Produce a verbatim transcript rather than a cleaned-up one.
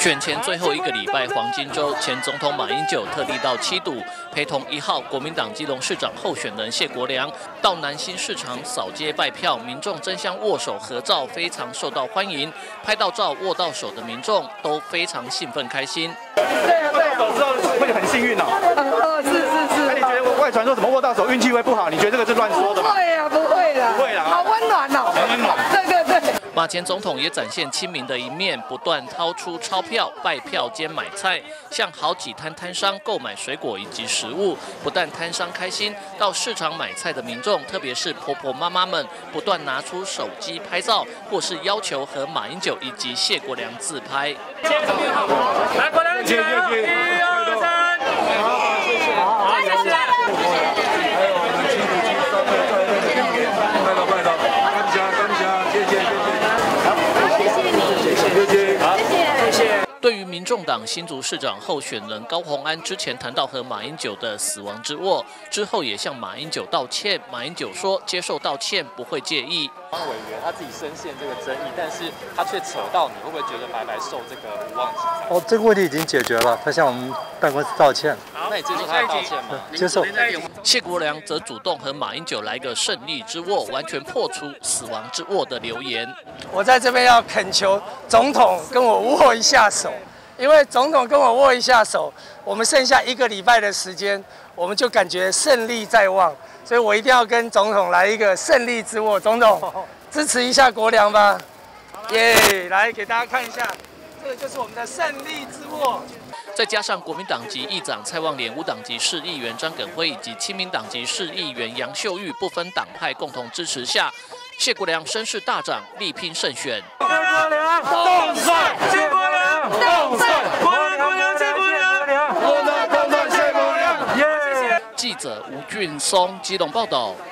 选前最后一个礼拜黄金周，前总统马英九特地到七堵，陪同一号国民党基隆市长候选人谢国良到南新市场扫街拜票，民众争相握手合照，非常受到欢迎。拍到照握到手的民众都非常兴奋开心。 对啊，对啊，握到手之后会很幸运哦。哦，是是是。那你觉得外传说什么握到手运气会不好？你觉得这个是乱说的吗？ 不会啊，不会啦， 不会啦， 好温暖哦， 很温暖。 对对对。 马前总统也展现亲民的一面，不断掏出钞票拜票兼买菜，向好几摊摊商购买水果以及食物。不但摊商开心，到市场买菜的民众，特别是婆婆妈妈们，不断拿出手机拍照，或是要求和马英九以及谢国良自拍。 来，国良起来了，一二三，好，谢谢，好，谢谢，还有我们七堵基商会在拜到拜到，感谢感谢，谢谢谢谢，好，谢谢你，谢谢谢谢，好，谢谢谢谢。 对于民众党新竹市长候选人高虹安之前谈到和马英九的死亡之握，之后也向马英九道歉。马英九说接受道歉不会介意。 委员他自己深陷这个争议，但是他却扯到你，会不会觉得白白受这个无妄之灾？ 哦，这个问题已经解决了，他向我们办公室道歉。 那你接受他的道歉吗？ 接受。 谢国良则主动和马英九来个胜利之握，完全破除死亡之握的流言。 我在这边要恳求总统跟我握一下手。因为总统跟我握一下手，我们剩下一个礼拜的时间，我们就感觉胜利在望，所以我一定要跟总统来一个胜利之握。总统，支持一下国良吧，耶、yeah ！来给大家看一下，这个就是我们的胜利之握。 再加上国民党籍议长蔡旺莲、无党籍市议员张耿辉以及亲民党籍市议员杨秀玉不分党派共同支持下，谢国良声势大涨，力拼胜选。 谢国良动帅，谢国良动帅，国良国良谢国良，国良动帅谢国良，耶！ 记者吴俊松基隆报道。